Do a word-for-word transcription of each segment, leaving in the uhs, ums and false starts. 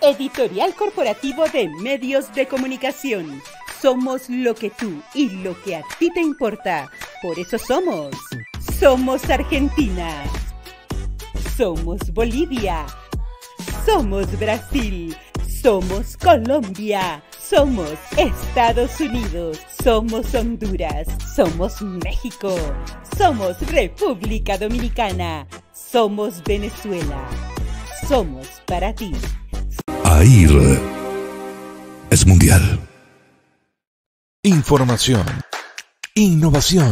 Editorial Corporativo de Medios de Comunicación. Somos lo que tú y lo que a ti te importa. Por eso somos. Somos Argentina. Somos Bolivia. Somos Brasil. Somos Colombia. Somos Estados Unidos. Somos Honduras. Somos México. Somos República Dominicana. Somos Venezuela. Somos para ti. AIR es mundial. Información, innovación,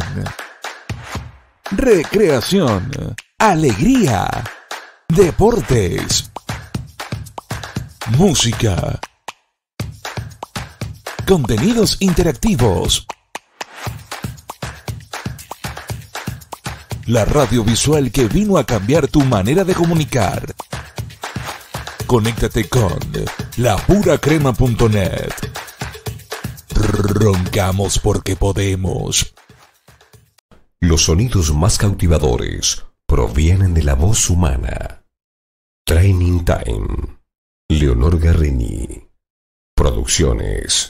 recreación, alegría, deportes, música, contenidos interactivos. La radio visual que vino a cambiar tu manera de comunicar. Conéctate con la pura crema punto net. Roncamos porque podemos. Los sonidos más cautivadores provienen de la voz humana. Training Time. Leonor Garrini. Producciones.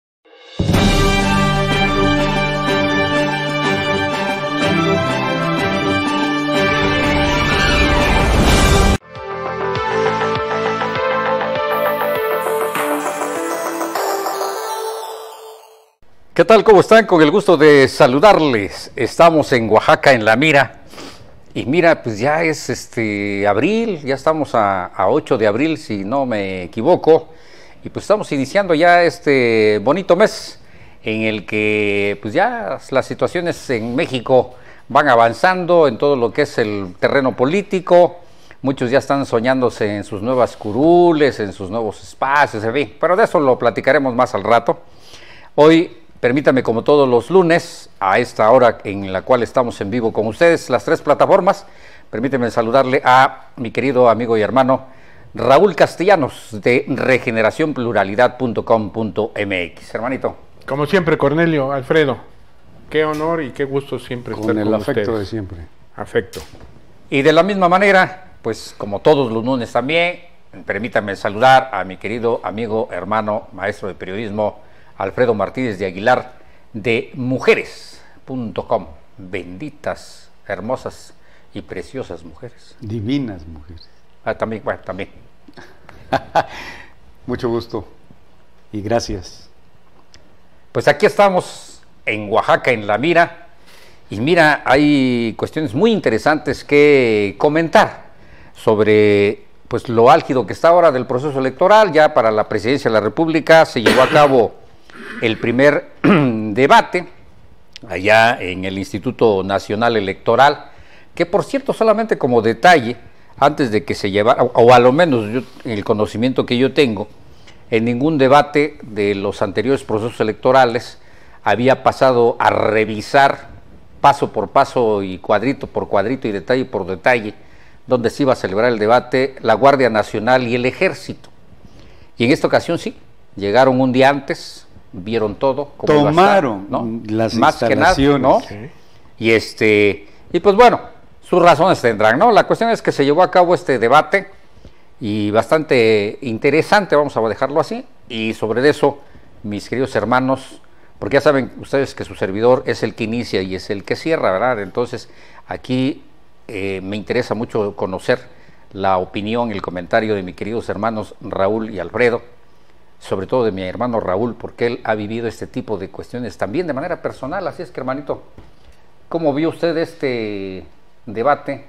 ¿Qué tal? ¿Cómo están? Con el gusto de saludarles. Estamos en Oaxaca, en La Mira. Y mira, pues ya es este abril, ya estamos a, a ocho de abril, si no me equivoco. Y pues estamos iniciando ya este bonito mes en el que pues ya las situaciones en México van avanzando en todo lo que es el terreno político. Muchos ya están soñándose en sus nuevas curules, en sus nuevos espacios, en fin. Pero de eso lo platicaremos más al rato. Hoy, permítame, como todos los lunes, a esta hora en la cual estamos en vivo con ustedes, las tres plataformas, permíteme saludarle a mi querido amigo y hermano Raúl Castellanos de regeneración pluralidad punto com punto m x. Hermanito. Como siempre, Cornelio, Alfredo, qué honor y qué gusto siempre con estar el con afecto ustedes. de siempre. Afecto. Y de la misma manera, pues como todos los lunes también, permítame saludar a mi querido amigo, hermano, maestro de periodismo, Alfredo Martínez de Aguilar, de mujeres punto com. Benditas, hermosas y preciosas mujeres. Divinas mujeres. Ah, también, bueno, también. Mucho gusto y gracias. Pues aquí estamos en Oaxaca, en La Mira. Y mira, hay cuestiones muy interesantes que comentar sobre pues lo álgido que está ahora del proceso electoral. Ya para la presidencia de la República se llevó a cabo el primer debate allá en el Instituto Nacional Electoral, que por cierto, solamente como detalle, antes de que se llevara, o a lo menos yo, el conocimiento que yo tengo, en ningún debate de los anteriores procesos electorales había pasado a revisar paso por paso y cuadrito por cuadrito y detalle por detalle donde se iba a celebrar el debate la Guardia Nacional y el Ejército. Y en esta ocasión sí, llegaron un día antes, vieron todo, cómo tomaron iba a estar, ¿no? las Más instalaciones, que nada, ¿no? Sí. Y este, y pues bueno, sus razones tendrán, ¿no? La cuestión es que se llevó a cabo este debate y bastante interesante, vamos a dejarlo así, y sobre eso, mis queridos hermanos, porque ya saben ustedes que su servidor es el que inicia y es el que cierra, ¿verdad? Entonces, aquí eh, me interesa mucho conocer la opinión, el comentario de mis queridos hermanos Raúl y Alfredo, sobre todo de mi hermano Raúl, porque él ha vivido este tipo de cuestiones también de manera personal. Así es que, hermanito, ¿cómo vio usted este debate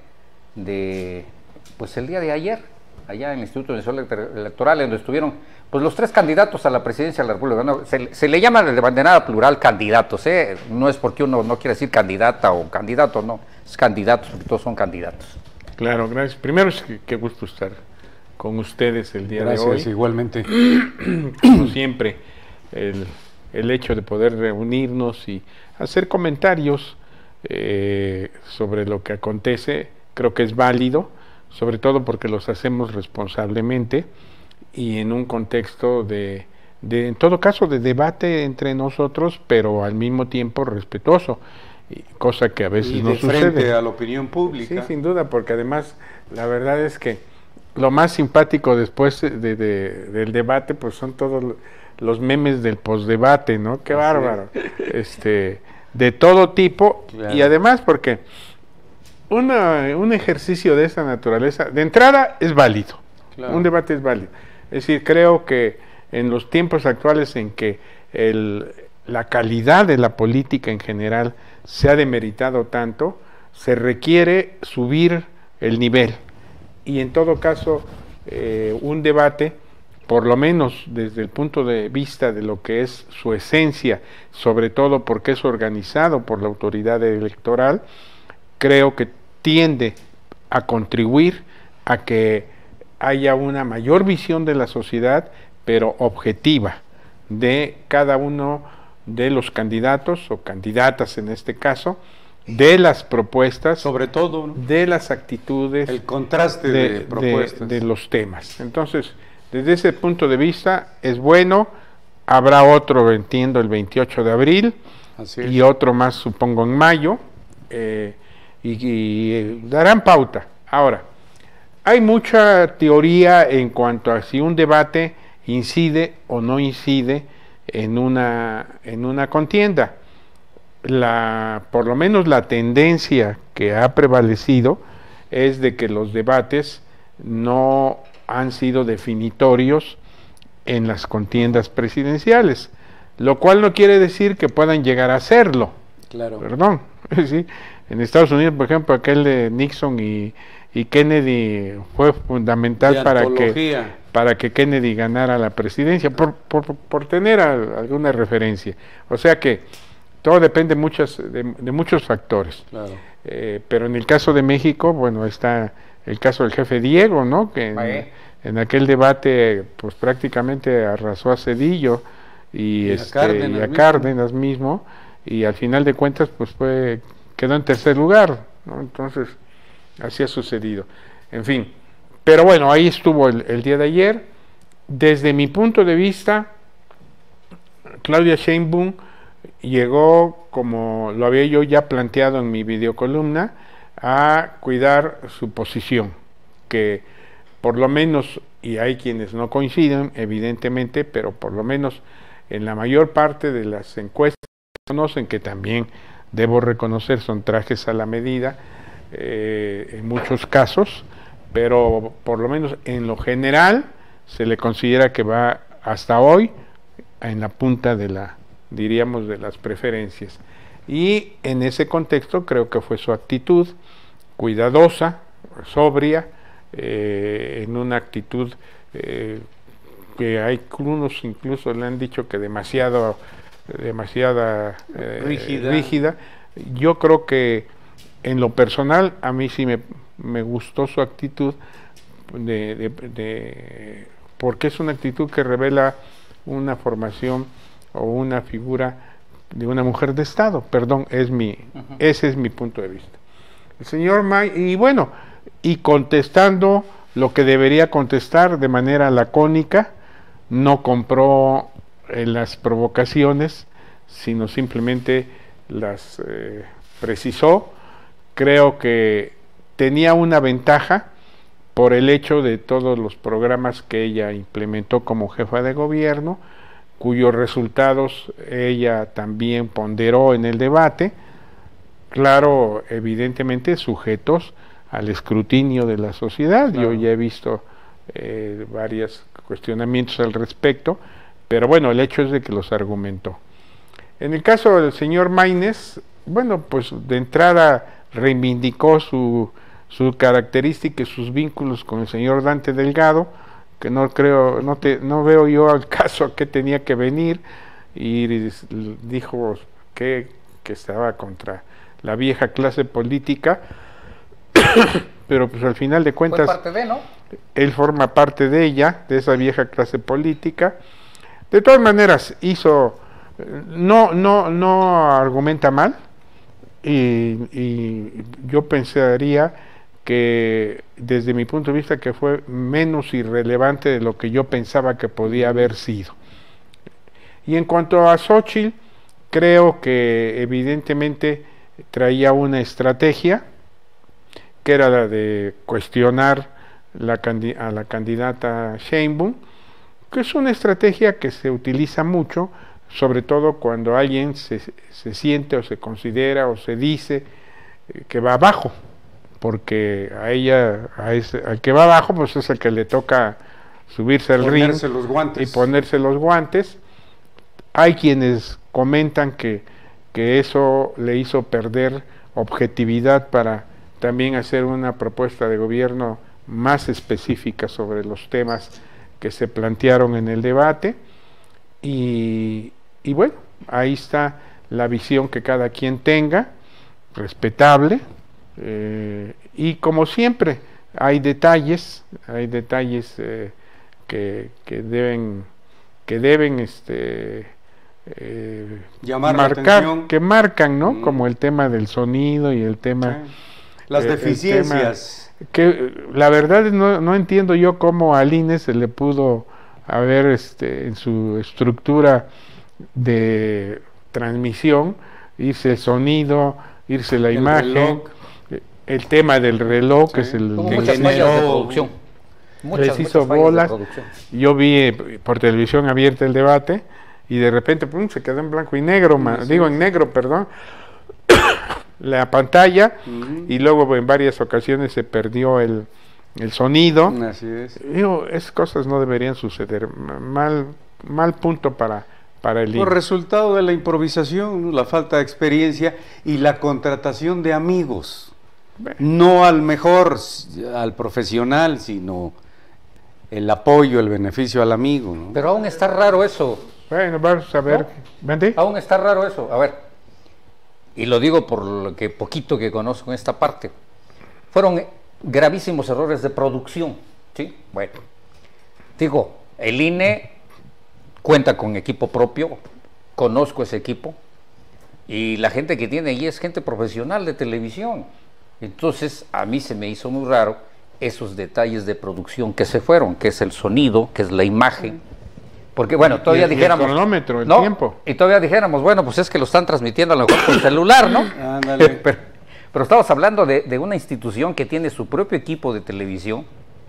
de, pues el día de ayer, allá en el Instituto Nacional Electoral, donde estuvieron pues los tres candidatos a la presidencia de la República? ¿No? Se, se le llama de manera plural candidatos, ¿eh? No es porque uno no quiere decir candidata o candidato, no, es candidatos, porque todos son candidatos. Claro, gracias. Primero es que qué gusto estar con ustedes el día Gracias, de hoy. igualmente. Como siempre, el, el hecho de poder reunirnos y hacer comentarios eh, sobre lo que acontece, creo que es válido, sobre todo porque los hacemos responsablemente y en un contexto de, de, en todo caso, de debate entre nosotros, pero al mismo tiempo respetuoso, y cosa que a veces y no de frente sucede a la opinión pública. Sí, sin duda, porque además la verdad es que lo más simpático después de, de, del debate, pues son todos los memes del posdebate, ¿no? Qué bárbaro. Este, de todo tipo, claro. Y además porque una, un ejercicio de esta naturaleza, de entrada, es válido. Claro. Un debate es válido. Es decir, creo que en los tiempos actuales en que el, la calidad de la política en general se ha demeritado tanto, se requiere subir el nivel. Y en todo caso, eh, un debate, por lo menos desde el punto de vista de lo que es su esencia, sobre todo porque es organizado por la autoridad electoral, creo que tiende a contribuir a que haya una mayor visión de la sociedad, pero objetiva, de cada uno de los candidatos o candidatas en este caso, de las propuestas, sobre todo, ¿no? De las actitudes, el contraste de, de propuestas, de, de los temas. Entonces, desde ese punto de vista es bueno. Habrá otro, entiendo, el veintiocho de abril. Así es. Y otro más, supongo, en mayo, eh, y, y eh, darán pauta. Ahora, hay mucha teoría en cuanto a si un debate incide o no incide en una, en una contienda. La, por lo menos la tendencia que ha prevalecido es de que los debates no han sido definitorios en las contiendas presidenciales, lo cual no quiere decir que puedan llegar a serlo. Claro. Perdón. ¿Sí? En Estados Unidos, por ejemplo, aquel de Nixon y, y Kennedy fue fundamental para que, para que Kennedy ganara la presidencia, por, por, por tener a, alguna referencia. O sea que todo depende muchas, de, de muchos factores. Claro. Eh, pero en el caso de México, bueno, está el caso del jefe Diego, ¿no? Que en, en aquel debate, pues prácticamente arrasó a Cedillo y, y este, a Cárdenas, y a Cárdenas mismo. mismo, y al final de cuentas, pues fue, quedó en tercer lugar, ¿no? Entonces, así ha sucedido. En fin, pero bueno, ahí estuvo el, el día de ayer. Desde mi punto de vista, Claudia Sheinbaum llegó, como lo había yo ya planteado en mi videocolumna, a cuidar su posición, que por lo menos, y hay quienes no coinciden, evidentemente, pero por lo menos en la mayor parte de las encuestas conocen, que también debo reconocer son trajes a la medida eh, en muchos casos, pero por lo menos en lo general se le considera que va hasta hoy en la punta de la, diríamos, de las preferencias. Y en ese contexto creo que fue su actitud cuidadosa, sobria, eh, en una actitud eh, que hay unos incluso le han dicho que demasiado demasiada eh, rígida. rígida. Yo creo que en lo personal a mí sí me, me gustó su actitud, de, de, de, porque es una actitud que revela una formación o una figura de una mujer de Estado, perdón, es mi, uh-huh. ese es mi punto de vista. El señor May, y bueno, y contestando lo que debería contestar de manera lacónica, no compró eh, las provocaciones, sino simplemente las eh, precisó. Creo que tenía una ventaja por el hecho de todos los programas que ella implementó como jefa de gobierno, cuyos resultados ella también ponderó en el debate, claro, evidentemente sujetos al escrutinio de la sociedad. Claro. Yo ya he visto eh, varios cuestionamientos al respecto, pero bueno, el hecho es de que los argumentó. En el caso del señor Maínez, bueno, pues de entrada reivindicó su, su característica y sus vínculos con el señor Dante Delgado, que no creo, no te, no veo yo al caso a qué tenía que venir, y dijo que, que estaba contra la vieja clase política, pero pues al final de cuentas fue parte de, ¿no? Él forma parte de ella, de esa vieja clase política. De todas maneras hizo, no, no, no argumenta mal, y, y yo pensaría que desde mi punto de vista que fue menos irrelevante de lo que yo pensaba que podía haber sido. Y en cuanto a Xóchitl, creo que evidentemente traía una estrategia que era la de cuestionar la candi a la candidata Sheinbaum, que es una estrategia que se utiliza mucho, sobre todo cuando alguien se, se siente o se considera o se dice que va abajo, porque a ella, a ese, al que va abajo, pues es el que le toca subirse al ring los guantes. y ponerse los guantes. Hay quienes comentan que, que eso le hizo perder objetividad para también hacer una propuesta de gobierno más específica sobre los temas que se plantearon en el debate, y, y bueno, ahí está la visión que cada quien tenga, respetable, eh, y como siempre hay detalles, hay detalles eh, que, que deben, que deben este, eh, llamar la marcar, atención. que marcan, ¿no? Mm. Como el tema del sonido y el tema... Sí. Las eh, deficiencias. Que la verdad no, no entiendo yo cómo al I N E se le pudo haber este, en su estructura de transmisión, irse el sonido, irse la El imagen, reloj. el tema del reloj, Sí. que es el... Hubo que muchas generó- fallas de producción. Muchas, les hizo muchas fallas de bolas. producción. Yo vi eh, por televisión abierta el debate y de repente pum, se quedó en blanco y negro, ma- Sí, digo sí. en negro, perdón, la pantalla, Ujú. y luego en varias ocasiones se perdió el, el sonido. Así es. Digo, esas cosas no deberían suceder. M- Mal, mal punto para, para el I N E. Por resultado de la improvisación, ¿no? La falta de experiencia y la contratación de amigos. Bueno. No al mejor, s- al profesional, sino el apoyo, el beneficio al amigo, ¿no? Pero aún está raro eso. Bueno, vamos a ver. ¿No? ¿Vende? Aún está raro eso. A ver, y lo digo por lo que poquito que conozco en esta parte. Fueron gravísimos errores de producción, ¿sí? Bueno, digo, el I N E cuenta con equipo propio, conozco ese equipo, y la gente que tiene ahí es gente profesional de televisión. Entonces, a mí se me hizo muy raro esos detalles de producción que se fueron, que es el sonido, que es la imagen. Porque bueno, todavía Y el- y el dijéramos... cronómetro, el ¿no? tiempo. Y todavía dijéramos, bueno, pues es que lo están transmitiendo a lo mejor por celular, ¿no? Ándale. pero, pero estamos hablando de, de una institución que tiene su propio equipo de televisión,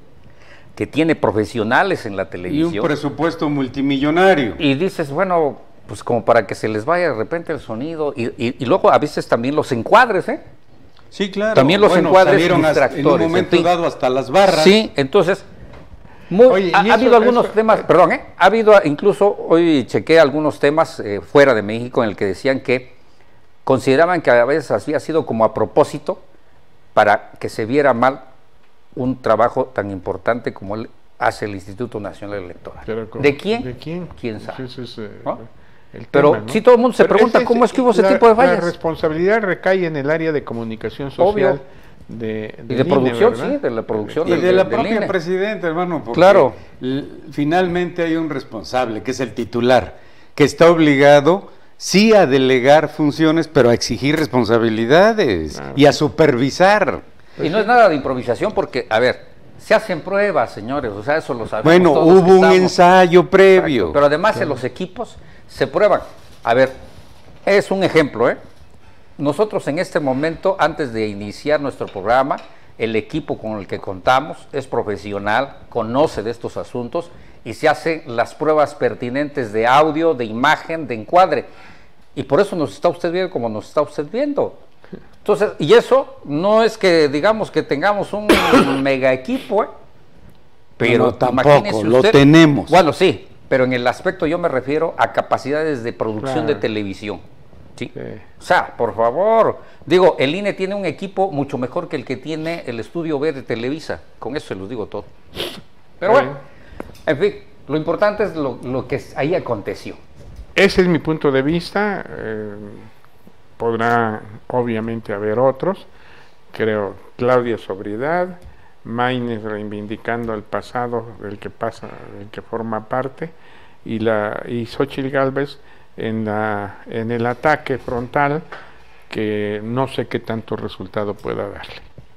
que tiene profesionales en la Y un televisión. presupuesto multimillonario. Y dices, bueno, pues como para que se les vaya de repente el sonido. Y, y- y luego a veces también los encuadres, ¿eh? Sí, claro. También los Bueno, encuadres salieron hasta- en un distractores, momento en fin. dado hasta las barras. Sí, entonces, muy- Oye, ha, y ha eso- habido algunos eso- temas, perdón, ¿eh? ha habido incluso, hoy chequé algunos temas eh, fuera de México en el que decían que consideraban que a veces había sido como a propósito para que se viera mal un trabajo tan importante como el hace el Instituto Nacional Electoral. Pero con- ¿De quién? ¿De quién? ¿Quién Pues sabe? ese es, eh, ¿No? el Pero tema, ¿no? sí, todo el mundo se Pero pregunta ese- cómo es que hubo ese la- tipo de fallas. La responsabilidad recae en el área de comunicación social. Obvio. De, Y del de I N E, producción, ¿verdad? sí, de la producción Y del, de la del- del propia I N E. presidenta, hermano, porque Claro. l- finalmente hay un responsable, que es el titular, que está obligado, sí, a delegar funciones, pero a exigir responsabilidades Claro. y a supervisar. Y no es nada de improvisación porque, a ver, se hacen pruebas, señores, o sea, eso lo sabemos. Bueno, todos los que hubo un estamos. ensayo previo. Exacto, pero además en los equipos se prueban. A ver, es un ejemplo, ¿eh? Nosotros en este momento, antes de iniciar nuestro programa, el equipo con el que contamos es profesional, conoce de estos asuntos y se hacen las pruebas pertinentes de audio, de imagen, de encuadre. Y por eso nos está usted viendo como nos está usted viendo. Entonces, y eso no es que digamos que tengamos un mega equipo, ¿eh? Pero No, tampoco, imagínese lo usted- tenemos. Bueno, sí, pero en el aspecto yo me refiero a capacidades de producción Claro. de televisión. ¿sí? Sí. O sea, por favor, digo, el I N E tiene un equipo mucho mejor que el que tiene el Estudio B de Televisa. Con eso se los digo todo. Pero Sí. bueno, en fin, lo importante es lo, lo que ahí aconteció. Ese es mi punto de vista. eh, podrá obviamente haber otros. Creo Claudia Sobriedad, Maínez reivindicando el pasado del que pasa, del que forma parte, y la y Xóchitl Gálvez en la en el ataque frontal, que no sé qué tanto resultado pueda darle.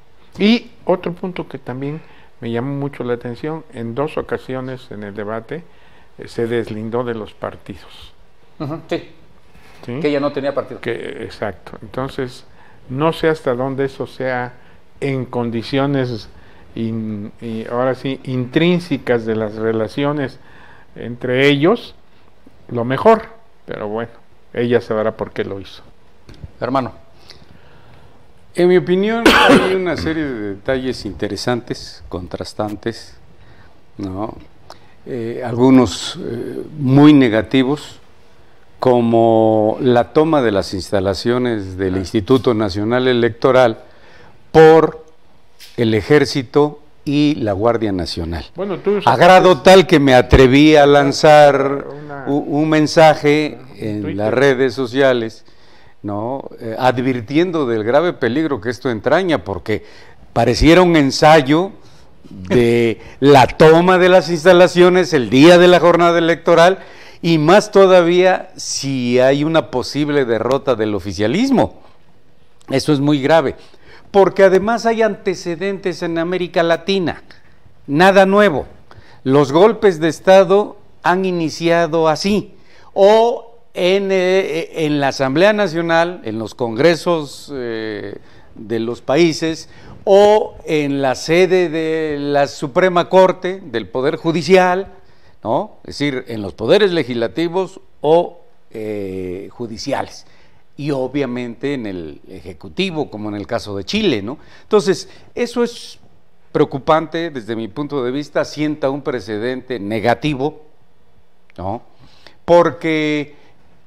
Y otro punto que también me llamó mucho la atención, en dos ocasiones en el debate eh, se deslindó de los partidos. Ujú, sí, ¿sí? que ella no tenía partido. Que, exacto. Entonces, no sé hasta dónde eso sea en condiciones in, y ahora sí, intrínsecas de las relaciones entre ellos, lo mejor, pero bueno, ella sabrá por qué lo hizo. Hermano. En mi opinión, hay una serie de detalles interesantes, contrastantes, ¿no? Eh, algunos eh, muy negativos, como la toma de las instalaciones del Instituto Nacional Electoral por el Ejército y la Guardia Nacional. Bueno, tú a grado tal que me atreví a lanzar una, un, un mensaje en Twitter. las redes sociales, ¿no? Eh, advirtiendo del grave peligro que esto entraña, porque pareciera un ensayo de la toma de las instalaciones el día de la jornada electoral, y más todavía si hay una posible derrota del oficialismo. Eso es muy grave, porque además hay antecedentes en América Latina, nada nuevo. Los golpes de Estado han iniciado así, o en, eh, en la Asamblea Nacional, en los congresos eh, de los países, o en la sede de la Suprema Corte, del Poder Judicial, ¿no? Es decir, en los poderes legislativos o eh, judiciales, y obviamente en el Ejecutivo, como en el caso de Chile, ¿no? Entonces, eso es preocupante desde mi punto de vista, sienta un precedente negativo, ¿no? Porque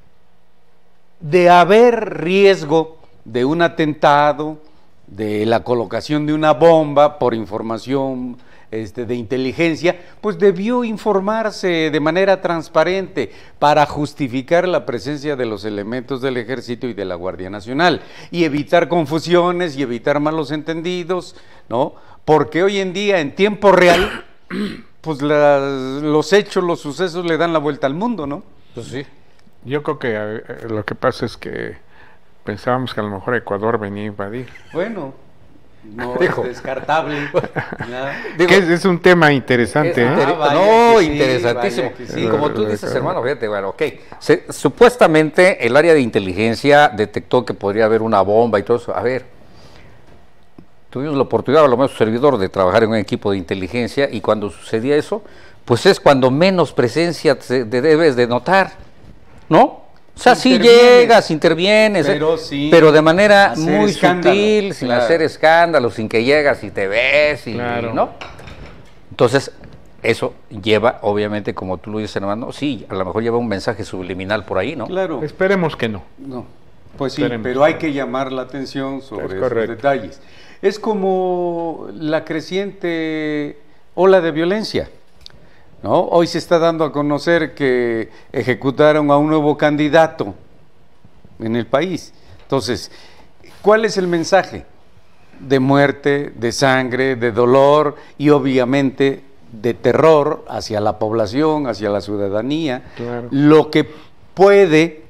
de haber riesgo de un atentado, de la colocación de una bomba por información este, de inteligencia, pues debió informarse de manera transparente para justificar la presencia de los elementos del Ejército y de la Guardia Nacional y evitar confusiones y evitar malos entendidos, ¿no? Porque hoy en día, en tiempo real, pues las, los hechos, los sucesos le dan la vuelta al mundo, ¿no? Pues sí. Yo creo que eh, lo que pasa es que pensábamos que a lo mejor Ecuador venía a invadir. Bueno, no Dijo. es descartable. Digo, que es, es un tema interesante, Es ¿eh? interi- Ah, vaya no, que sí, interesantísimo. vaya que sí. Y como tú dices, hermano, fíjate, bueno, ok. Se- supuestamente el área de inteligencia detectó que podría haber una bomba y todo eso. A ver, tuvimos la oportunidad, a lo menos su servidor, de trabajar en un equipo de inteligencia, y cuando sucedía eso, pues es cuando menos presencia te, te debes de notar, ¿no? O sea, sí Intervienes, llegas, intervienes, pero eh, sin pero de manera hacer muy escándalo, sutil, sin claro. hacer escándalo, sin que llegas y te ves, y, Claro. ¿no? Entonces, eso lleva, obviamente, como tú lo dices, hermano, sí, a lo mejor lleva un mensaje subliminal por ahí, ¿no? Claro. Esperemos que no. No, pues sí, Esperemos. pero hay que llamar la atención sobre Es esos correcto. detalles. Es como la creciente ola de violencia, ¿no? Hoy se está dando a conocer que ejecutaron a un nuevo candidato en el país. Entonces, ¿cuál es el mensaje? De muerte, de sangre, de dolor y obviamente de terror hacia la población, hacia la ciudadanía, Claro. lo que puede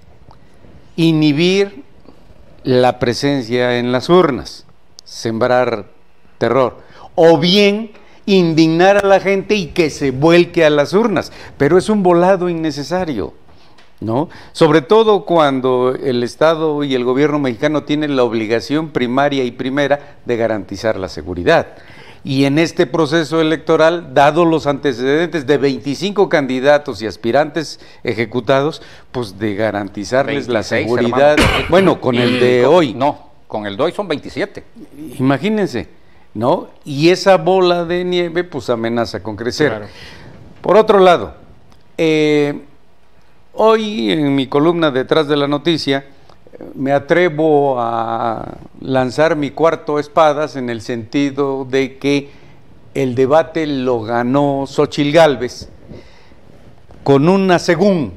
inhibir la presencia en las urnas, sembrar terror, o bien indignar a la gente y que se vuelque a las urnas, pero es un volado innecesario, ¿no? Sobre todo cuando el Estado y el gobierno mexicano tienen la obligación primaria y primera de garantizar la seguridad. Y en este proceso electoral, dado los antecedentes de veinticinco candidatos y aspirantes ejecutados, pues de garantizarles la veintiséis, seguridad, hermano. bueno, con Y el de con- hoy. No, con el de hoy son veintisiete. Imagínense, ¿no? Y esa bola de nieve pues amenaza con crecer. Claro. Por otro lado, eh, hoy en mi columna Detrás de la Noticia eh, me atrevo a lanzar mi cuarto espadas en el sentido de que el debate lo ganó Xóchitl Gálvez con una según,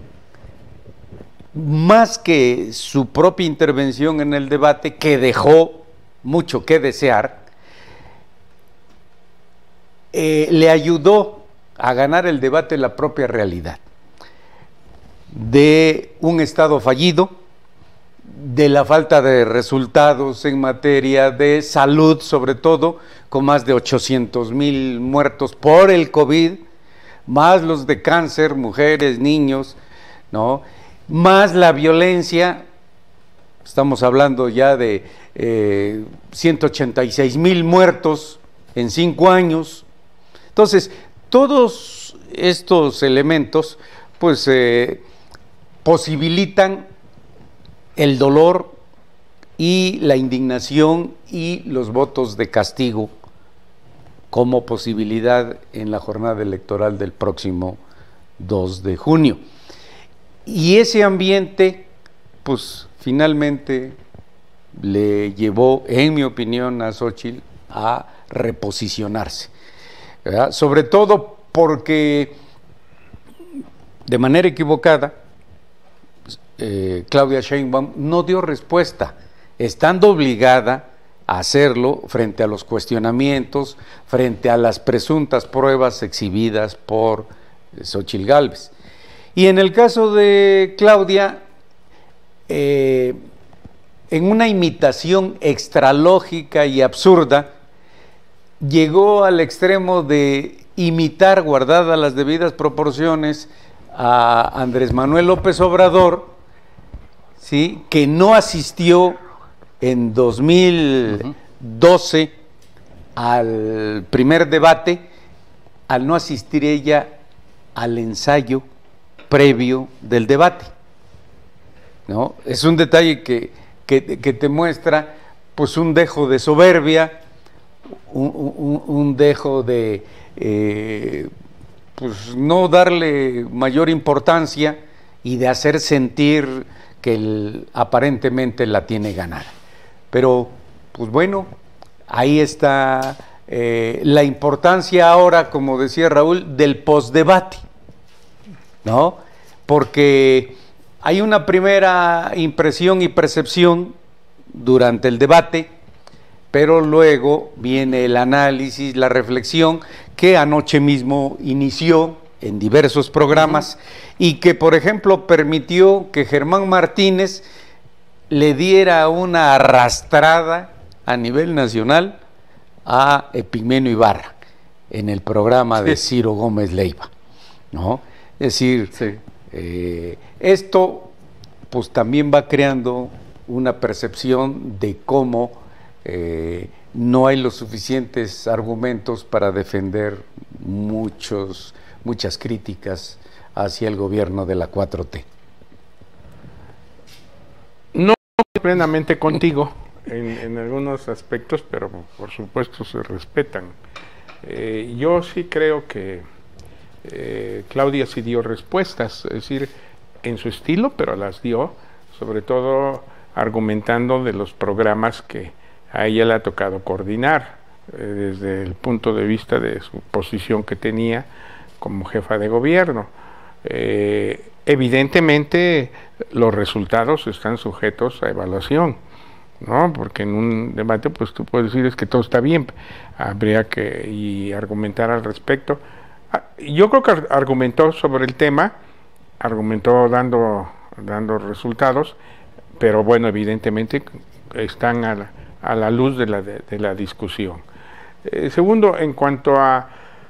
más que su propia intervención en el debate, que dejó mucho que desear, eh, le ayudó a ganar el debate la propia realidad de un Estado fallido, de la falta de resultados en materia de salud, sobre todo, con más de ochocientos mil muertos por el COVID, más los de cáncer, mujeres, niños, ¿no? Más la violencia, estamos hablando ya de eh, ciento ochenta y seis mil muertos en cinco años. Entonces, todos estos elementos, pues, eh, posibilitan el dolor y la indignación y los votos de castigo como posibilidad en la jornada electoral del próximo dos de junio. Y ese ambiente, pues, finalmente le llevó, en mi opinión, a Xóchitl a reposicionarse, ¿verdad? Sobre todo porque de manera equivocada eh, Claudia Sheinbaum no dio respuesta, estando obligada a hacerlo frente a los cuestionamientos, frente a las presuntas pruebas exhibidas por Xóchitl Gálvez. Y en el caso de Claudia, eh, en una imitación extralógica y absurda, llegó al extremo de imitar, guardadas las debidas proporciones, a Andrés Manuel López Obrador, ¿sí?, que no asistió en dos mil doce uh-huh. al primer debate, al no asistir ella al ensayo previo del debate, ¿no? Es un detalle que, que, que te muestra, pues, un dejo de soberbia, un, un, un dejo de eh, pues no darle mayor importancia y de hacer sentir que el, aparentemente la tiene ganada. Pero, pues bueno, ahí está eh, la importancia ahora, como decía Raúl, del postdebate, ¿no? Porque hay una primera impresión y percepción durante el debate, pero luego viene el análisis, la reflexión, que anoche mismo inició en diversos programas y que, por ejemplo, permitió que Germán Martínez le diera una arrastrada a nivel nacional a Epigmenio Ibarra en el programa sí. de Ciro Gómez Leiva, ¿no? Es decir, sí. eh, esto pues también va creando una percepción de cómo eh, no hay los suficientes argumentos para defender muchos, muchas críticas hacia el gobierno de la cuatro T. No estoy plenamente contigo en, en algunos aspectos, pero por supuesto se respetan. Eh, yo sí creo que eh, Claudia sí dio respuestas, es decir, en su estilo, pero las dio, sobre todo argumentando de los programas que a ella le ha tocado coordinar, eh, desde el punto de vista de su posición que tenía como jefa de gobierno. Eh, evidentemente los resultados están sujetos a evaluación, ¿no? Porque en un debate pues tú puedes decir es que todo está bien, habría que y argumentar al respecto. Yo creo que argumentó sobre el tema, argumentó dando, dando resultados, pero bueno, evidentemente están a la, a la luz de la, de, de la discusión. Eh, segundo, en cuanto a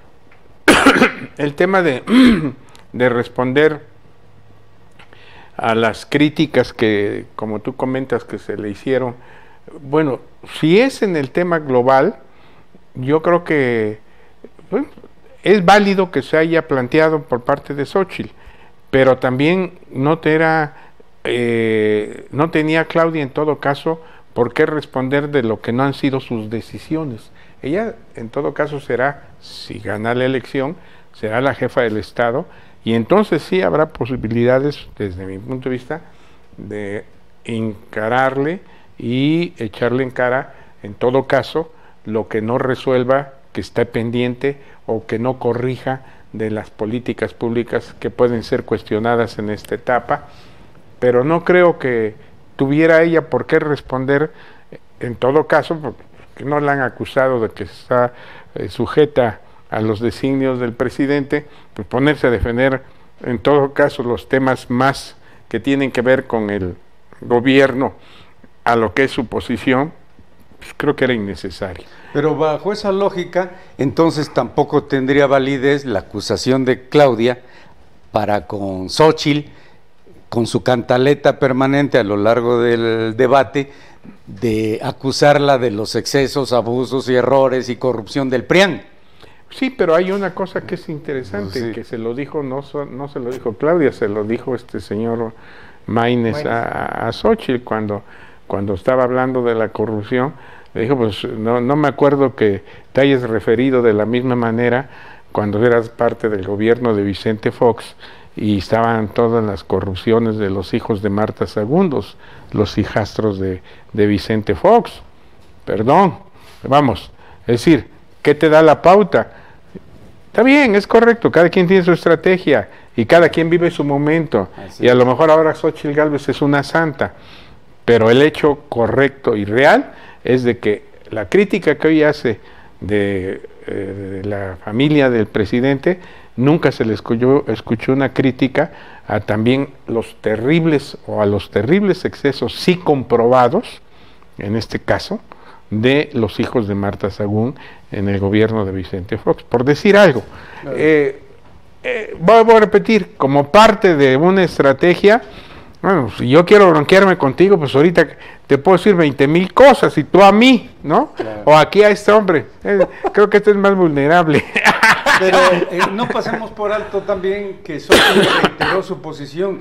el tema de, de responder a las críticas que, como tú comentas, que se le hicieron, bueno, si es en el tema global, yo creo que bueno, es válido que se haya planteado por parte de Xóchitl, pero también no, te era, eh, no tenía Claudia en todo caso por qué responder de lo que no han sido sus decisiones. Ella en todo caso será, si gana la elección, será la jefa del Estado, y entonces sí habrá posibilidades, desde mi punto de vista, de encararle y echarle en cara, en todo caso, lo que no resuelva, que esté pendiente o que no corrija de las políticas públicas que pueden ser cuestionadas en esta etapa, pero no creo que tuviera ella por qué responder, en todo caso, porque no la han acusado de que está eh, sujeta a los designios del presidente, pues ponerse a defender en todo caso los temas más que tienen que ver con el gobierno a lo que es su posición, pues creo que era innecesario. Pero bajo esa lógica, entonces tampoco tendría validez la acusación de Claudia para con Xóchitl, con su cantaleta permanente a lo largo del debate, de acusarla de los excesos, abusos y errores y corrupción del PRIAN. Sí, pero hay una cosa que es interesante, Sí. que se lo dijo, no, so- no se lo dijo Claudia, se lo dijo este señor Maínez a, a Xóchitl cuando, cuando estaba hablando de la corrupción. Le dijo, pues no, no me acuerdo que te hayas referido de la misma manera cuando eras parte del gobierno de Vicente Fox y estaban todas las corrupciones de los hijos de Marta Segundos, los hijastros de, de Vicente Fox. Perdón, vamos, es decir, ¿qué te da la pauta? Está bien, es correcto, cada quien tiene su estrategia y cada quien vive su momento. Así Y a lo mejor ahora Xóchitl Gálvez es una santa, pero el hecho correcto y real es de que la crítica que hoy hace de, eh, de la familia del presidente, nunca se le escuchó, escuchó una crítica a también los terribles o a los terribles excesos sí comprobados, en este caso, de los hijos de Marta Sagún en el gobierno de Vicente Fox, por decir algo. Claro. Eh, eh, voy, voy a repetir, como parte de una estrategia, bueno, si yo quiero bronquearme contigo, pues ahorita te puedo decir veinte mil cosas, y tú a mí, ¿no? Claro. O aquí a este hombre. Eh, creo que este es más vulnerable. Pero eh, no pasemos por alto también que Xóchitl reiteró su posición.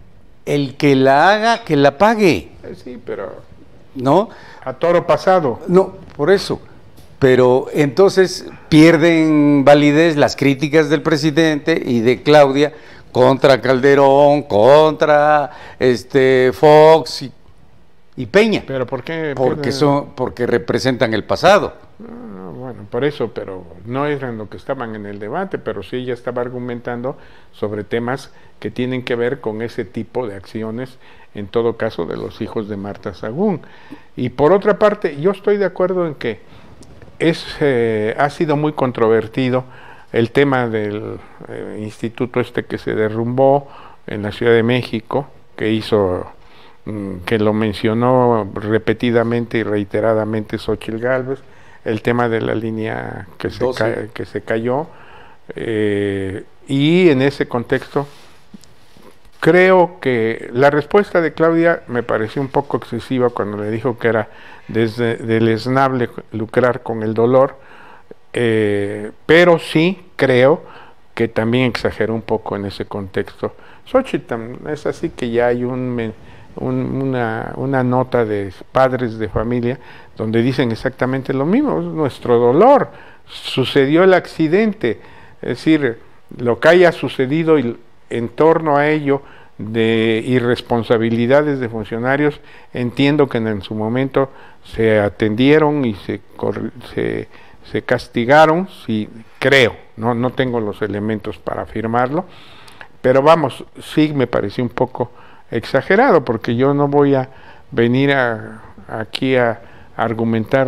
El que la haga, que la pague, Eh, sí, pero ¿no? a toro pasado. No, por eso. Pero entonces pierden validez las críticas del presidente y de Claudia contra Calderón, contra este Fox y, y Peña, Pero ¿por qué? porque pierden? son, porque representan el pasado. No, bueno, por eso, pero no eran lo que estaban en el debate, pero sí ella estaba argumentando sobre temas que tienen que ver con ese tipo de acciones, en todo caso de los hijos de Marta Sagún. Y por otra parte, yo estoy de acuerdo en que es eh, ha sido muy controvertido el tema del eh, instituto este que se derrumbó en la Ciudad de México, que hizo, mm, que lo mencionó repetidamente y reiteradamente Xóchitl Gálvez, el tema de la línea que se, doce. ca que se cayó, eh, y en ese contexto creo que la respuesta de Claudia me pareció un poco excesiva cuando le dijo que era desde deleznable lucrar con el dolor, eh, pero sí creo que también exageró un poco en ese contexto. Xóchitl es así que ya hay un, un, una, una nota de padres de familia donde dicen exactamente lo mismo, es nuestro dolor, sucedió el accidente, es decir, lo que haya sucedido y en torno a ello de irresponsabilidades de funcionarios, entiendo que en, en su momento se atendieron y se, se, se castigaron, sí, creo, no, no tengo los elementos para afirmarlo, pero vamos, sí me pareció un poco exagerado, porque yo no voy a venir a, aquí a, a argumentar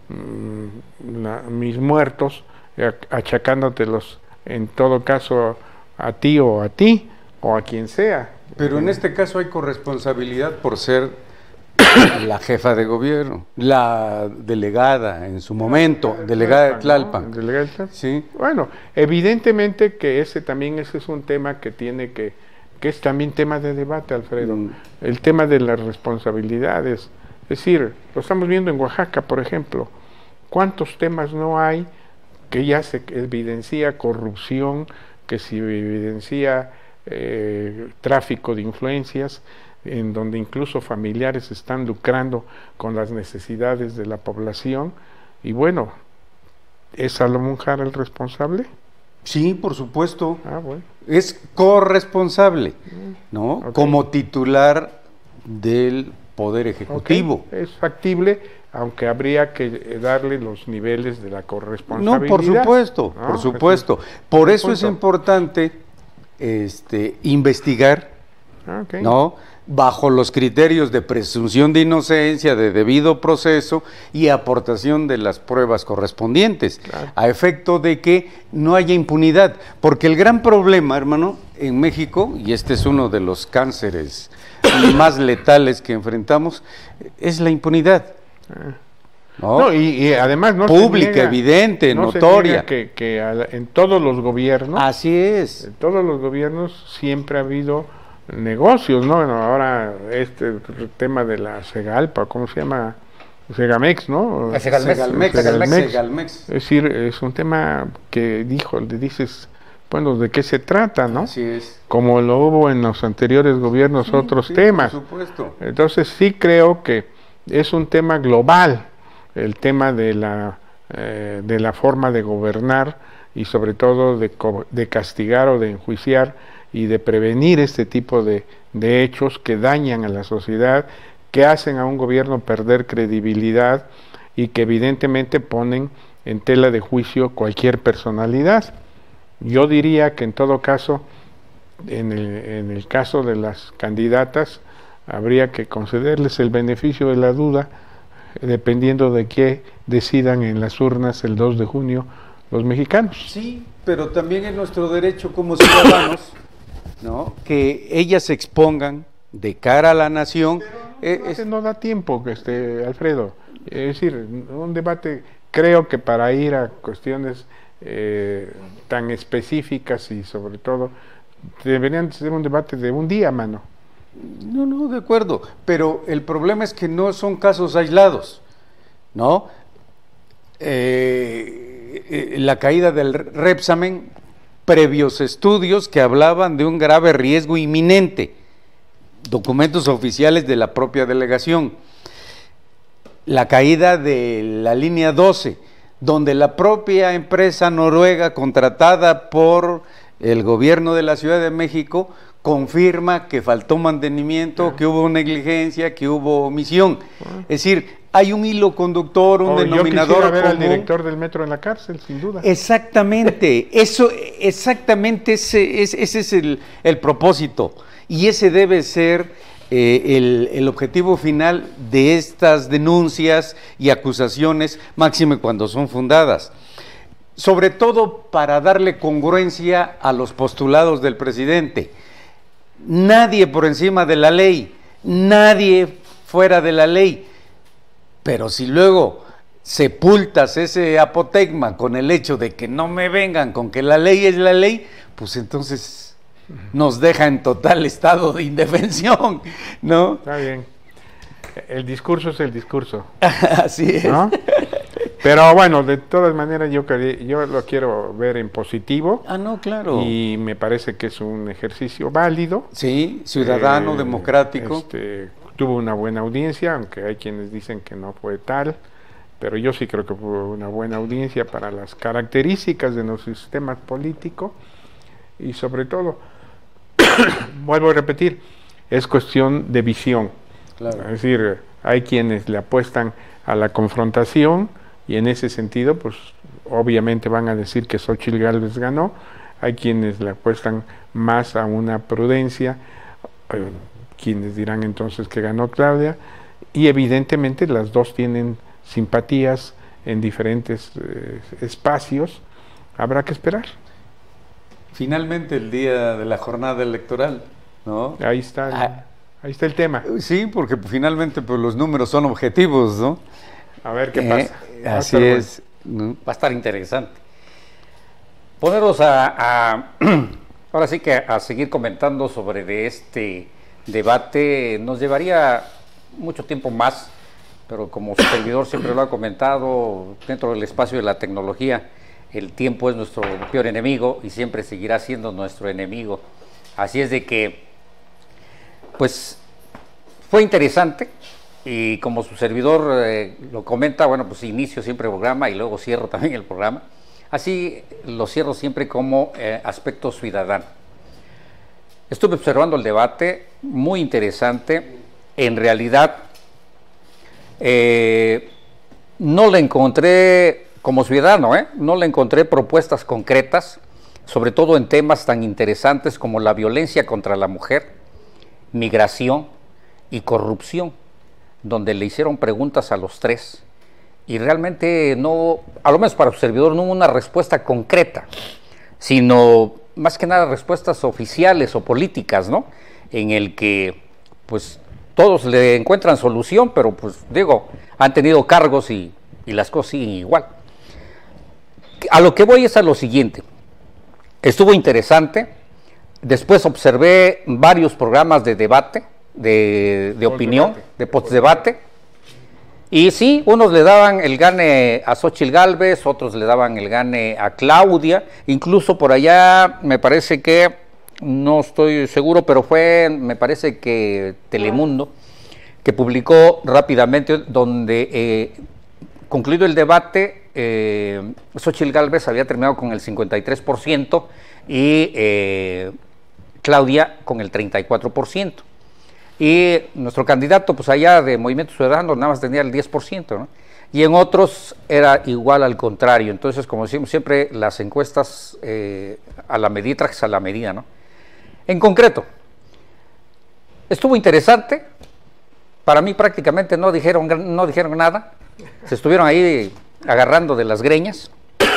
mmm, la, mis muertos, achacándotelos en todo caso a ti o a ti, o a quien sea. Pero en este caso hay corresponsabilidad por ser la jefa de gobierno, la delegada en su momento, delegada de Tlalpan. ¿no? Delegada de Tlalpan. Sí. Bueno, evidentemente que ese también ese es un tema que tiene que, que es también tema de debate, Alfredo, Mm. el tema de las responsabilidades. Es decir, lo estamos viendo en Oaxaca, por ejemplo, ¿cuántos temas no hay que ya se evidencia corrupción, que se evidencia eh, tráfico de influencias, en donde incluso familiares están lucrando con las necesidades de la población? Y bueno, ¿es Salomón Jara el responsable? Sí, por supuesto. Ah, bueno. Es corresponsable, ¿no? Ok. Como titular del Poder Ejecutivo. Ok, es factible, aunque habría que darle los niveles de la No, corresponsabilidad. por supuesto, ¿no? por supuesto. Por eso es importante este, investigar, Ah, ok. ¿no? Bajo los criterios de presunción de inocencia, de debido proceso y aportación de las pruebas correspondientes, Claro. a efecto de que no haya impunidad. Porque el gran problema, hermano, en México, y este es uno de los cánceres más letales que enfrentamos, es la impunidad. ¿no? No, y, y además no se Pública, niega- evidente, no se notoria. niega que, que a la- en todos los gobiernos, Así es. en todos los gobiernos siempre ha habido negocios, ¿no? Bueno, ahora este tema de la Segalpa, ¿cómo se llama? Segamex, ¿no? Segalmex. Segalmex, Segalmex. Segalmex. Es decir, es un tema que dijo, le dices, bueno, ¿de qué se trata, no? Así es. Como lo hubo en los anteriores gobiernos, Sí, otros sí, temas. por supuesto. Entonces sí creo que es un tema global, el tema de la, eh, de la forma de gobernar y sobre todo de, de castigar o de enjuiciar y de prevenir este tipo de, de hechos que dañan a la sociedad, que hacen a un gobierno perder credibilidad y que evidentemente ponen en tela de juicio cualquier personalidad. Yo diría que en todo caso, en el, en el caso de las candidatas, habría que concederles el beneficio de la duda, dependiendo de qué decidan en las urnas el dos de junio los mexicanos. Sí, pero también es nuestro derecho como ciudadanos, ¿no? Que ellas se expongan de cara a la nación. Eh, es, no da tiempo, este, Alfredo. Es decir, un debate, creo que para ir a cuestiones eh, tan específicas y sobre todo, deberían ser un debate de un día, mano. No, no, de acuerdo, pero el problema es que no son casos aislados, ¿no? Eh, eh, la caída del Repsamen, previos estudios que hablaban de un grave riesgo inminente, documentos oficiales de la propia delegación. La caída de la línea doce, donde la propia empresa noruega contratada por el gobierno de la Ciudad de México confirma que faltó mantenimiento, que hubo negligencia, que hubo omisión. Es decir, hay un hilo conductor, un oh, denominador yo quisiera ver común. Al director del metro en la cárcel, sin duda. Exactamente, eso, exactamente ese, ese, ese es el, el propósito, y ese debe ser eh, el, el objetivo final de estas denuncias y acusaciones, máxime cuando son fundadas. Sobre todo para darle congruencia a los postulados del presidente. Nadie por encima de la ley, nadie fuera de la ley, pero si luego sepultas ese apotegma con el hecho de que no me vengan con que la ley es la ley, pues entonces nos deja en total estado de indefensión, ¿no? Está bien. El discurso es el discurso. Así es. ¿No? Pero bueno, de todas maneras yo, yo lo quiero ver en positivo. Ah, no, claro. Y me parece que es un ejercicio válido. Sí, ciudadano, eh, democrático. Este, tuvo una buena audiencia, aunque hay quienes dicen que no fue tal, pero yo sí creo que fue una buena audiencia para las características de nuestro sistema político y sobre todo, vuelvo a repetir, es cuestión de visión. Claro. Es decir, hay quienes le apuestan a la confrontación y en ese sentido, pues obviamente van a decir que Xóchitl Gálvez ganó, hay quienes le apuestan más a una prudencia, eh, quienes dirán entonces que ganó Claudia, y evidentemente las dos tienen simpatías en diferentes eh, espacios, habrá que esperar. Finalmente el día de la jornada electoral, ¿no? Ahí está el, Ah. ahí está el tema. Sí, porque finalmente pues, los números son objetivos, ¿no? A ver qué Eh, pasa. Va a así estar es. ¿no? Va a estar interesante. Poneros a, a ahora sí que a seguir comentando sobre de este debate nos llevaría mucho tiempo más, pero como su servidor siempre lo ha comentado, dentro del espacio de la tecnología, el tiempo es nuestro peor enemigo y siempre seguirá siendo nuestro enemigo. Así es de que, pues, fue interesante. Y como su servidor eh, lo comenta, bueno, pues inicio siempre el programa y luego cierro también el programa. Así lo cierro siempre como eh, aspecto ciudadano. Estuve observando el debate, muy interesante. En realidad, eh, no le encontré, como ciudadano, ¿eh? no le encontré propuestas concretas, sobre todo en temas tan interesantes como la violencia contra la mujer, migración y corrupción, donde le hicieron preguntas a los tres y realmente no, a lo menos para su servidor, no hubo una respuesta concreta, sino más que nada respuestas oficiales o políticas, ¿no? En el que, pues, todos le encuentran solución, pero, pues, digo, han tenido cargos y, y las cosas siguen igual. A lo que voy es a lo siguiente. Estuvo interesante, después observé varios programas de debate, de, de opinión, de postdebate. Y sí, unos le daban el gane a Xóchitl Gálvez, otros le daban el gane a Claudia, incluso por allá me parece que, no estoy seguro, pero fue, me parece que Telemundo, que publicó rápidamente, donde eh, concluido el debate, eh, Xóchitl Gálvez había terminado con el cincuenta y tres por ciento y eh, Claudia con el treinta y cuatro por ciento. Y nuestro candidato, pues allá de Movimiento Ciudadano, nada más tenía el diez por ciento, ¿no? Y en otros era igual al contrario. Entonces, como decimos siempre, las encuestas eh, a la medida, trajes a la medida, ¿no? En concreto, estuvo interesante. Para mí prácticamente no dijeron, no dijeron nada. Se estuvieron ahí agarrando de las greñas.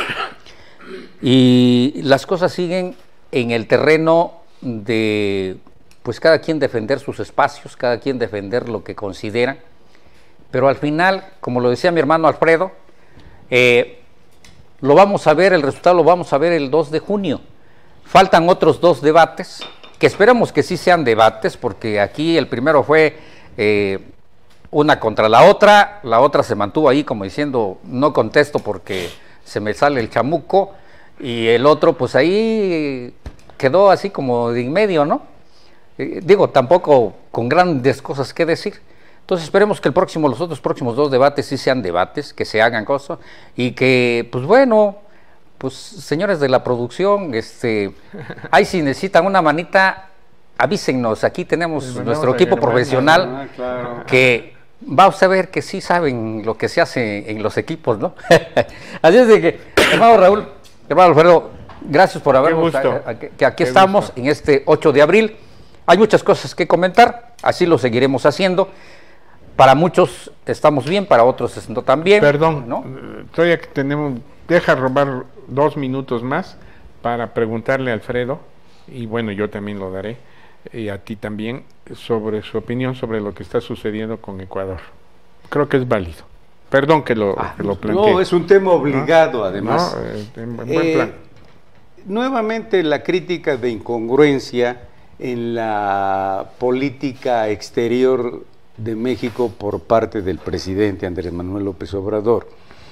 Y las cosas siguen en el terreno de... pues cada quien defender sus espacios, cada quien defender lo que considera, pero al final, como lo decía mi hermano Alfredo, eh, lo vamos a ver, el resultado lo vamos a ver el dos de junio. Faltan otros dos debates, que esperamos que sí sean debates, porque aquí el primero fue eh, una contra la otra, la otra se mantuvo ahí como diciendo, no contesto porque se me sale el chamuco, y el otro pues ahí quedó así como de en medio, ¿no? Eh, digo, tampoco con grandes cosas que decir. Entonces esperemos que el próximo, los otros próximos dos debates sí sean debates, que se hagan cosas y que, pues bueno, pues señores de la producción, este, ahí si necesitan una manita, avísennos, aquí tenemos pues nuestro equipo profesional, Ah, claro. que va usted a ver que sí saben lo que se hace en los equipos, ¿no? Así es de que, hermano Raúl, hermano Alfredo, gracias por habernos, gusto. a- a- que aquí Qué estamos gusto. en este ocho de abril. Hay muchas cosas que comentar, así lo seguiremos haciendo. Para muchos estamos bien, para otros no tan bien. Perdón, ¿no? eh, todavía que tenemos, deja robar dos minutos más para preguntarle a Alfredo, y bueno, yo también lo daré, y a ti también, sobre su opinión sobre lo que está sucediendo con Ecuador. Creo que es válido. Perdón que lo, Ah, que lo planteé. No, es un tema obligado, además. No, eh, en buen Eh, plan. Nuevamente la crítica de incongruencia en la política exterior de México por parte del presidente Andrés Manuel López Obrador.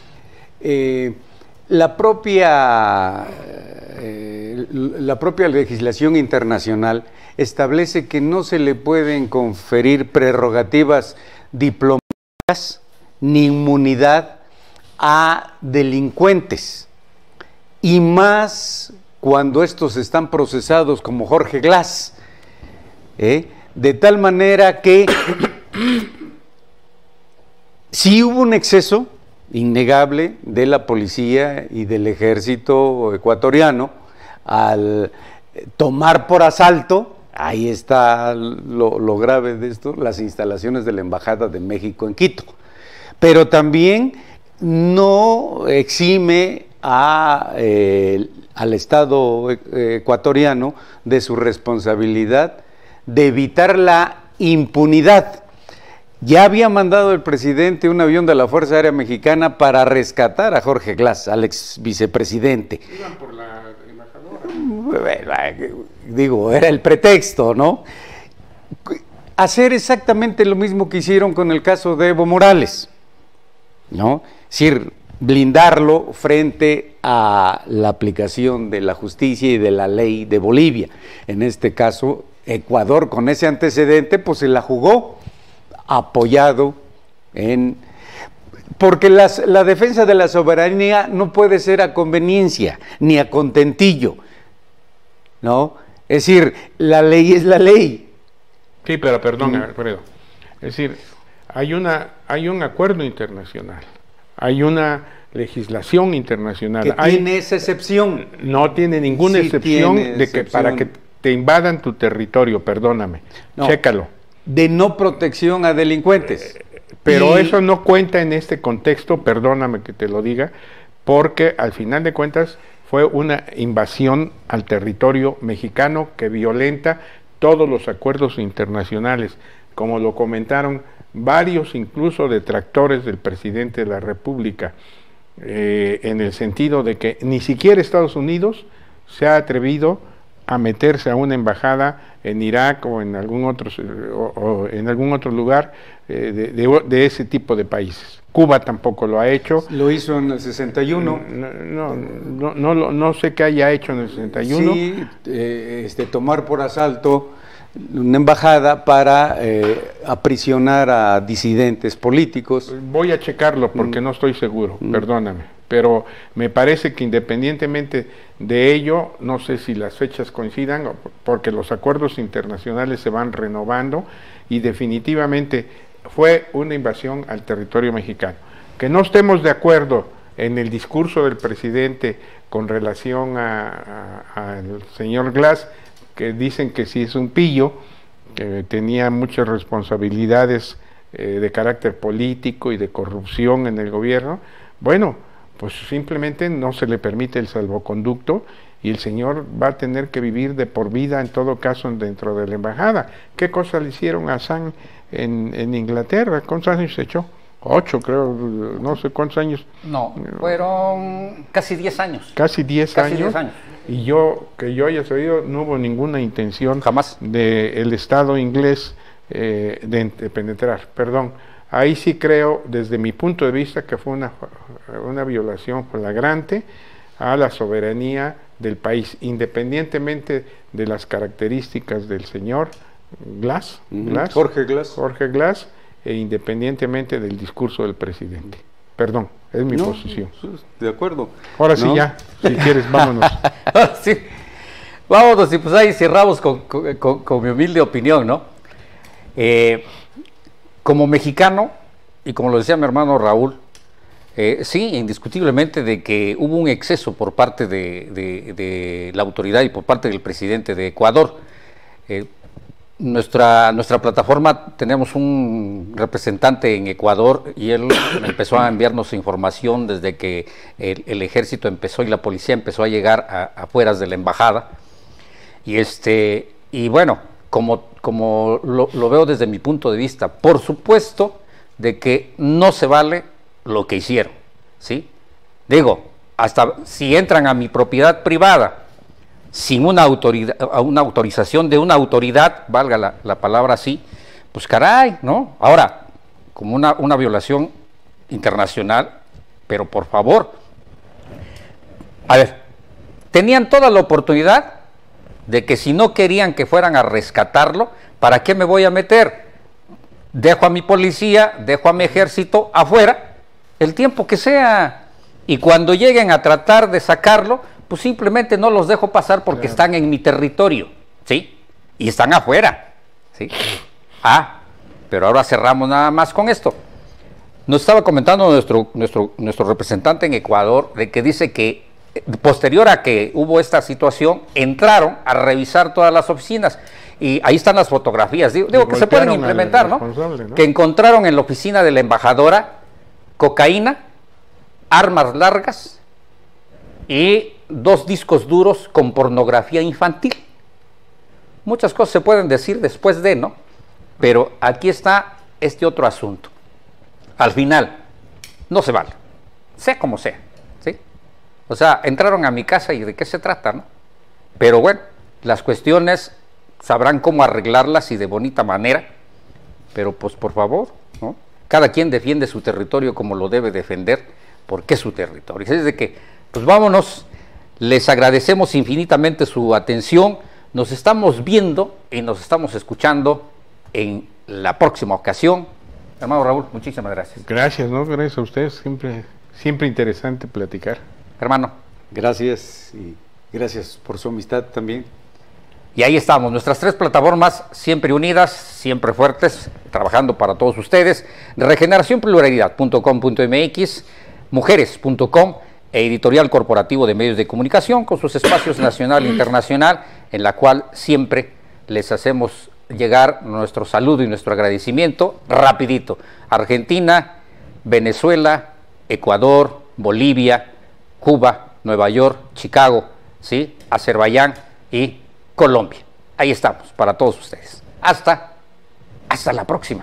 Eh, la propia, eh, la propia legislación internacional establece que no se le pueden conferir prerrogativas diplomáticas ni inmunidad a delincuentes, y más cuando estos están procesados como Jorge Glass, ¿eh? De tal manera que sí hubo un exceso innegable de la policía y del ejército ecuatoriano al tomar por asalto, ahí está lo, lo grave de esto, las instalaciones de la Embajada de México en Quito, pero también no exime a, eh, al Estado ecuatoriano de su responsabilidad de evitar la impunidad. Ya había mandado el presidente un avión de la Fuerza Aérea Mexicana para rescatar a Jorge Glass, al ex vicepresidente. Iban por la embajadora. Digo, era el pretexto, ¿no? Hacer exactamente lo mismo que hicieron con el caso de Evo Morales, ¿no? Es decir, blindarlo frente a la aplicación de la justicia y de la ley de Bolivia. En este caso, Ecuador, con ese antecedente, pues se la jugó apoyado en... Porque las, la defensa de la soberanía no puede ser a conveniencia, ni a contentillo, ¿no? Es decir, la ley es la ley. Sí, pero perdón, Alfredo. Es decir, hay una, hay un acuerdo internacional, hay una legislación internacional. Que hay, tiene esa excepción. No tiene ninguna Sí excepción tiene de que excepción. para que te invadan tu territorio, perdóname. No. Chécalo. De no protección a delincuentes. Pero Y- eso no cuenta en este contexto, perdóname que te lo diga, porque al final de cuentas fue una invasión al territorio mexicano que violenta todos los acuerdos internacionales, como lo comentaron varios incluso detractores del presidente de la República, eh, en el sentido de que ni siquiera Estados Unidos se ha atrevido a meterse a una embajada en Irak o en algún otro, o, o en algún otro lugar eh, de, de, de ese tipo de países. Cuba tampoco lo ha hecho. Lo hizo en el sesenta y uno. No, no, no, no, no, no sé qué haya hecho en el sesenta y uno. Sí, eh, este, tomar por asalto una embajada para eh, aprisionar a disidentes políticos. Voy a checarlo porque mm. no estoy seguro, mm. perdóname. Pero me parece que independientemente de ello, no sé si las fechas coincidan, porque los acuerdos internacionales se van renovando y definitivamente fue una invasión al territorio mexicano. Que no estemos de acuerdo en el discurso del presidente con relación al señor Glass, que dicen que sí es un pillo, que tenía muchas responsabilidades eh, de carácter político y de corrupción en el gobierno, bueno, pues simplemente no se le permite el salvoconducto y el señor va a tener que vivir de por vida en todo caso dentro de la embajada. ¿Ququé cosa le hicieron a Assange en, en Inglaterra? ¿Cuántos años se echó? Ocho, creo, no sé cuántos años. No, fueron casi diez años. Casi diez casi años. diez años. Y yo, que yo haya sabido, no hubo ninguna intención jamás del Estado inglés eh, de, de penetrar, perdón. Ahí sí creo, desde mi punto de vista, que fue una, una violación flagrante a la soberanía del país, independientemente de las características del señor Glass, uh-huh. Glass Jorge Glass. Jorge Glass, e independientemente del discurso del presidente. Perdón, es mi no, posición. De acuerdo. Ahora ¿no? sí ya, si quieres, vámonos. Sí, vámonos y pues ahí cerramos con, con, con, con mi humilde opinión, ¿no? Eh, como mexicano, y como lo decía mi hermano Raúl, eh, sí, indiscutiblemente de que hubo un exceso por parte de, de, de la autoridad y por parte del presidente de Ecuador. Eh, nuestra, nuestra plataforma, tenemos un representante en Ecuador y él empezó a enviarnos información desde que el, el ejército empezó y la policía empezó a llegar a, afuera de la embajada. Y, este, y bueno, como, como lo, lo veo desde mi punto de vista, por supuesto de que no se vale lo que hicieron, ¿sí? Digo, hasta si entran a mi propiedad privada sin una, autoridad, una autorización de una autoridad, valga la, la palabra así, pues caray, ¿no? Ahora, como una, una violación internacional, pero por favor, a ver, tenían toda la oportunidad de que si no querían que fueran a rescatarlo, ¿para qué me voy a meter? Dejo a mi policía, dejo a mi ejército afuera, el tiempo que sea, y cuando lleguen a tratar de sacarlo, pues simplemente no los dejo pasar porque claro, están en mi territorio, ¿sí? Y están afuera, ¿sí? Ah, pero ahora cerramos nada más con esto. Nos estaba comentando nuestro, nuestro, nuestro representante en Ecuador de que dice que posterior a que hubo esta situación, entraron a revisar todas las oficinas y ahí están las fotografías, digo, digo que se pueden implementar, ¿no? ¿no? Que encontraron en la oficina de la embajadora cocaína, armas largas y dos discos duros con pornografía infantil. Muchas cosas se pueden decir después de, ¿no? Pero aquí está este otro asunto. Al final, no se vale, sea como sea, ¿sí? O sea, entraron a mi casa y de qué se trata, ¿no? Pero bueno, las cuestiones sabrán cómo arreglarlas y de bonita manera, pero pues por favor, ¿no? Cada quien defiende su territorio como lo debe defender, porque es su territorio. Es de que, pues vámonos, les agradecemos infinitamente su atención, nos estamos viendo y nos estamos escuchando en la próxima ocasión. Hermano Raúl, muchísimas gracias. Gracias, ¿no? Gracias a ustedes, siempre, siempre interesante platicar. Hermano. Gracias y gracias por su amistad también. Y ahí estamos, nuestras tres plataformas siempre unidas, siempre fuertes, trabajando para todos ustedes. regeneración pluralidad punto com punto m x, mujeres punto com e Editorial Corporativo de Medios de Comunicación con sus espacios nacional e internacional, en la cual siempre les hacemos llegar nuestro saludo y nuestro agradecimiento rapidito. Argentina, Venezuela, Ecuador, Bolivia, Cuba, Nueva York, Chicago, ¿sí? Azerbaiyán y Colombia. Ahí estamos para todos ustedes. Hasta, hasta la próxima.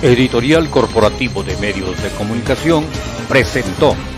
Editorial Corporativo de Medios de Comunicación presentó